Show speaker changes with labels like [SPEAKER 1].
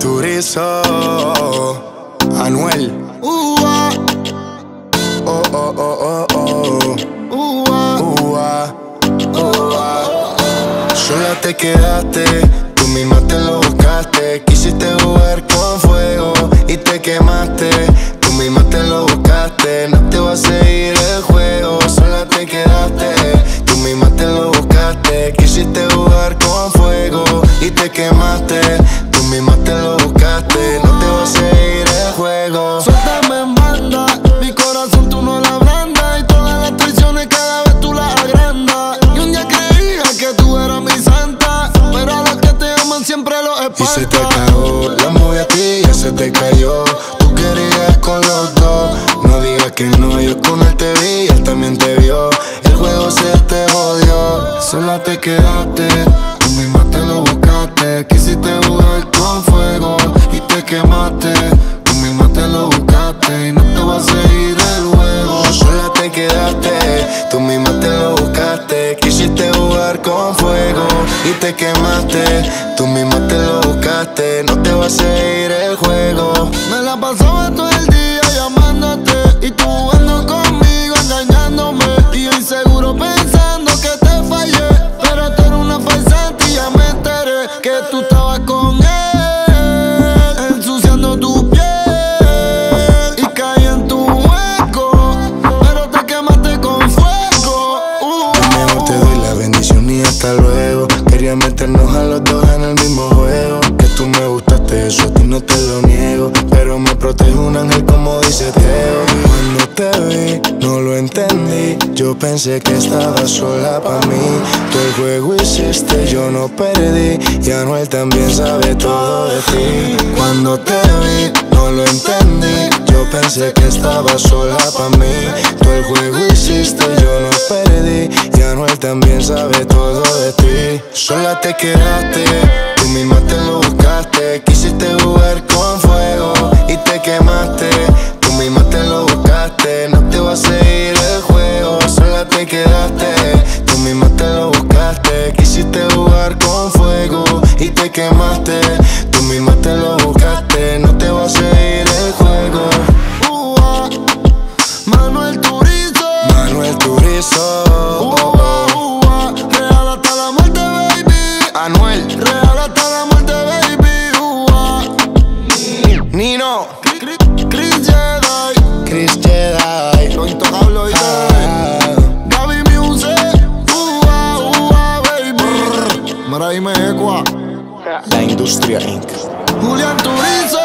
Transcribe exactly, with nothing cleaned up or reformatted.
[SPEAKER 1] Turizo, Anuel.
[SPEAKER 2] Uh, ah.
[SPEAKER 1] Oh, oh, oh, oh, oh.
[SPEAKER 2] Uh, ah.
[SPEAKER 1] Uh, ah. Uh, ah. Sola te quedaste, tú misma te lo buscaste. Quisiste jugar con fuego y te quemaste. Tú misma te lo buscaste, no te va a seguir el juego. Sola te quedaste, tú misma te lo buscaste. Quisiste jugar con fuego y te quemaste. Tú misma te lo buscaste, no te va a seguir el juego.
[SPEAKER 2] Suéltame en banda, mi corazón tú no la abrandas. Y todas las traiciones cada vez tú las agrandas. Y un día creía que tú eras mi santa, pero a los que te aman siempre los espanta.
[SPEAKER 1] Y se te acabó, la movie a ti ya se te cayó. Tú querías con los dos, no digas que no, yo con él te vi, él también te vio. El juego se te jodió, sola te quedaste, tú misma te lo buscaste. Quisiste jugar con fuego y te quemaste. Tú misma te lo buscaste y no te va a seguir el juego. Sola te quedaste, tú misma te lo buscaste. Quisiste jugar con fuego y te quemaste. Tú misma te lo buscaste, no te va a seguir el juego.
[SPEAKER 2] Me la pasaba todo el día llamándote y tú jugando conmigo, engañándome. Y yo inseguro pensando que te fallé, pero tú eres una farsante y ya me enteré que tú estabas con él, ensuciando tu piel. Y caí en tu hueco, pero te quemaste con fuego. uh,
[SPEAKER 1] Mejor te doy la bendición y hasta luego. Quería meternos a los dos en el mismo juego. Que tú me gustaste, eso a ti no te lo niego, pero me protege un ángel como dice Teo. Cuando te vi, no lo entendí. Yo pensé que estabas sola pa' mí. Tú el juego hiciste, yo no perdí. Y Anuel también sabe todo de ti. Cuando te vi, no lo entendí. Yo pensé que estabas sola pa' mí. Tú el juego hiciste, yo no perdí. Y Anuel también sabe todo de ti. Sola te quedaste, tú misma te lo buscaste. Quisiste jugar con fuego y te quemaste. Tú misma te lo buscaste, no te va a seguir el juego. Sola te quedaste, tú misma te lo buscaste. Quisiste jugar con fuego y te quemaste. Tú misma te lo buscaste, no te va a seguir el juego.
[SPEAKER 2] uh, ah. Manuel Turizo,
[SPEAKER 1] Manuel Turizo,
[SPEAKER 2] uh, ah, uh, ah. Real hasta la muerte, baby.
[SPEAKER 1] Anuel,
[SPEAKER 2] Real hasta la muerte, baby. uh, ah.
[SPEAKER 1] Nino,
[SPEAKER 2] Chris Jedi,
[SPEAKER 1] Chris Jedi,
[SPEAKER 2] lo intocable, oíste.
[SPEAKER 1] ah,
[SPEAKER 2] Gaby Music, uh, ah, uh, ah, baby. Mara y Mecua,
[SPEAKER 1] La Industria incorporated.
[SPEAKER 2] Julián Turizo.